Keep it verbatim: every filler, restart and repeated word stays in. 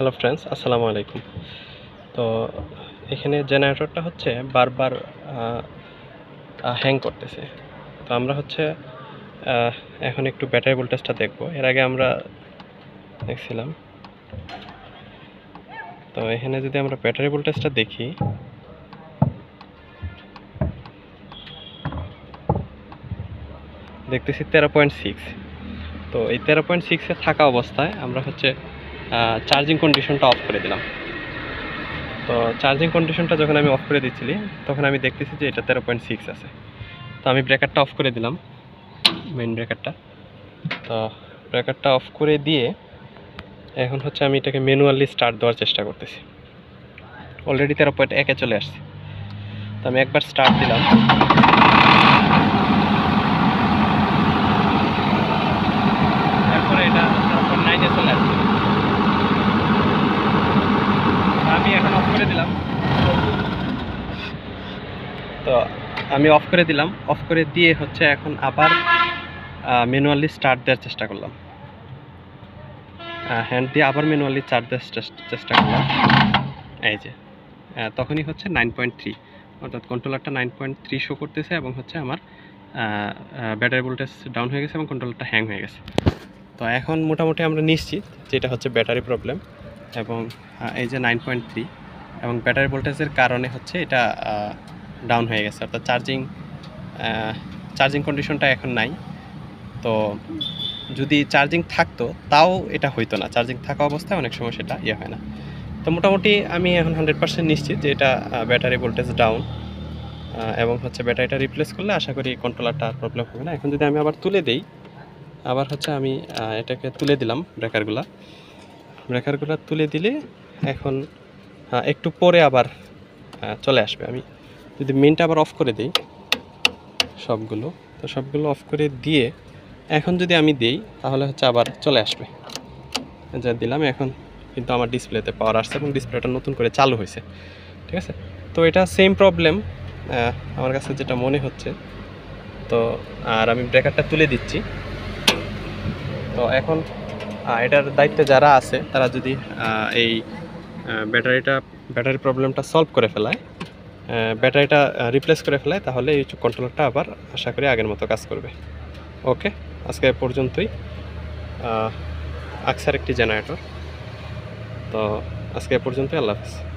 Hello friends, আসসালামু আলাইকুম। তো এখানে জেনারেটরটা হচ্ছে বারবার হ্যাং করতেছে। তো আমরা হচ্ছে আহ, এখন একটু ব্যাটারি ভোল্টেজটা দেখব। এর আগে আমরা দেখছিলাম। তো এখানে যদি আমরা ব্যাটারি ভোল্টেজটা দেখি, দেখতেছি তেরো পয়েন্ট সিক্স। তো এই তেরো পয়েন্ট সিক্সে থাকা অবস্থায় আমরা হচ্ছে চার্জিং কন্ডিশনটা অফ করে দিলাম। তো চার্জিং কন্ডিশনটা যখন আমি অফ করে দিচ্ছিলি, তখন আমি দেখতেছি যে এটা তেরো পয়েন্ট সিক্স আছে। তো আমি ব্রেকারটা অফ করে দিলাম, মেইন ব্রেকারটা। তো ব্রেকারটা অফ করে দিয়ে এখন হচ্ছে আমি এটাকে ম্যানুয়ালি স্টার্ট দেওয়ার চেষ্টা করতেছি। অলরেডি তেরো পয়েন্ট একে চলে আসছে। তো আমি একবার স্টার্ট দিলাম, তারপরে এটা তেরো পয়েন্ট নাইনে চলে আসছে। আমি এখন অফ করে দিলাম। তো আমি অফ করে দিলাম, অফ করে দিয়ে হচ্ছে এখন আবার ম্যানুয়ালি স্টার্ট দেওয়ার চেষ্টা করলাম। হ্যান্ড দিয়ে আবার ম্যানুয়ালি চার্জ দেওয়ার চেষ্টা করলাম। এই যে তখনই হচ্ছে নাইন পয়েন্ট থ্রি, অর্থাৎ কন্ট্রোলারটা নাইন পয়েন্ট থ্রি শো করতেছে এবং হচ্ছে আমার ব্যাটারি ভোল্টেজ ডাউন হয়ে গেছে এবং কন্ট্রোলারটা হ্যাং হয়ে গেছে। তো এখন মোটামুটি আমরা নিশ্চিত যে এটা হচ্ছে ব্যাটারি প্রবলেম, এবং এই যে নাইন পয়েন্ট থ্রি এবং ব্যাটারি ভোল্টেজের কারণে হচ্ছে এটা ডাউন হয়ে গেছে, অর্থাৎ চার্জিং চার্জিং কন্ডিশনটা এখন নাই। তো যদি চার্জিং থাকতো তাও এটা হইতো না, চার্জিং থাকা অবস্থায় অনেক সময় সেটা ইয়ে হয় না। তো মোটামুটি আমি এখন হান্ড্রেড পার্সেন্ট নিশ্চিত যে এটা ব্যাটারি ভোল্টেজ ডাউন, এবং হচ্ছে ব্যাটারিটা রিপ্লেস করলে আশা করি কন্ট্রোলারটা আর প্রবলেম হবে না। এখন যদি আমি আবার তুলে দেই, আবার হচ্ছে আমি এটাকে তুলে দিলাম, ব্রেকারগুলা ব্রেকারগুলো তুলে দিলে এখন একটু পরে আবার চলে আসবে। আমি যদি মেনটা আবার অফ করে দিই সবগুলো, তো সবগুলো অফ করে দিয়ে এখন যদি আমি দিই তাহলে হচ্ছে আবার চলে আসবে। যা দিলাম এখন কিন্তু আমার ডিসপ্লেতে পাওয়ার আসছে এবং ডিসপ্লেটা নতুন করে চালু হয়েছে। ঠিক আছে, তো এটা সেম প্রবলেম আমার কাছে যেটা মনে হচ্ছে। তো আর আমি ব্রেকারটা তুলে দিচ্ছি। তো এখন এটার দায়িত্বে যারা আছে তারা যদি এই ব্যাটারিটা ব্যাটারি প্রবলেমটা সলভ করে ফেলায়, ব্যাটারিটা রিপ্লেস করে ফেলায়, তাহলে এই কন্ট্রোলারটা আবার আশা করি আগের মতো কাজ করবে। ওকে, আজকে এ পর্যন্তই। আকসার একটি জেনারেটর। তো আজকে এ পর্যন্তই। আল্লাহ হাফেজ।